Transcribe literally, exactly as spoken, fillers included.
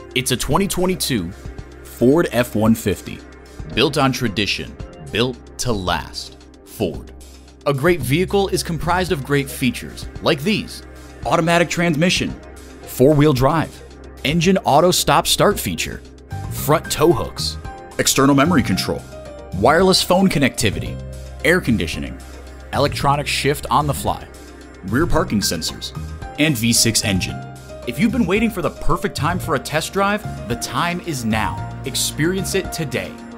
It's a twenty twenty-two Ford F one fifty. Built on tradition, built to last. Ford. A great vehicle is comprised of great features like these: automatic transmission, four-wheel drive, engine auto stop start feature, front tow hooks, external memory control, wireless phone connectivity, air conditioning, electronic shift on the fly, rear parking sensors, and V six engine. If you've been waiting for the perfect time for a test drive, the time is now. Experience it today.